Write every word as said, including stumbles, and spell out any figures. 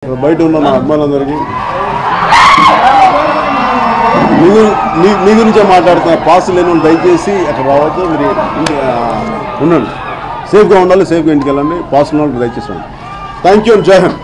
బయట ఉన్న నా అభిమానులందరికీ మీ మీ గురించే మాట్లాడుతున్న పాస్ లేని వాళ్ళు దయచేసి అక్కడ రావద్దు, మీరు ఉండండి, సేఫ్గా ఉండాలి, సేఫ్గా ఇంటికి వెళ్ళండి, పాస్ ఉన్న వాళ్ళు దయచేసి ఉండండి. థ్యాంక్ యూ అండ్ జై హింద్.